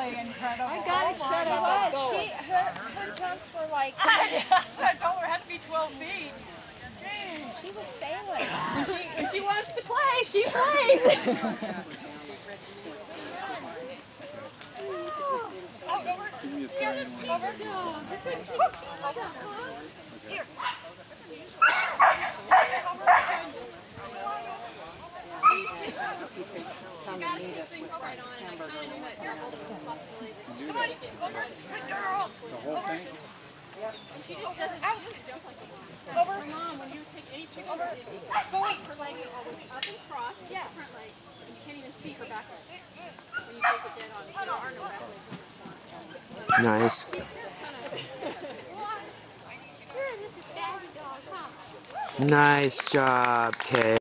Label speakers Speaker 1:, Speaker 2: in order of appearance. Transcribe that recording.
Speaker 1: incredible.
Speaker 2: I gotta shut up.
Speaker 1: Her jumps were like... I told her it had to be 12 feet. She was sailing.
Speaker 2: If she wants to play, she plays.
Speaker 1: Over. Here. Over. Here.
Speaker 2: Come on, meet us with right on, and I kind of knew that there was a possibility that she
Speaker 1: Come on, over. Good girl. Over.
Speaker 2: and she just doesn't jump like a mom.
Speaker 1: Over.
Speaker 2: Her mom, when you take any chicken,
Speaker 1: Over.
Speaker 2: her legs are always up and crossed, yeah, front legs, and you can't even see her back legs. When you take it dead on, there are no back legs on her.
Speaker 3: Nice. Nice job, Kay.